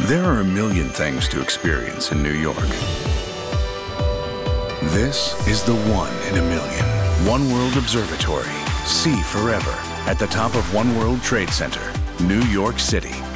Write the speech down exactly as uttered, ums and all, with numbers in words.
There are a million things to experience in New York. This is the one in a million. One World Observatory. See forever at the top of One World Trade Center, New York City.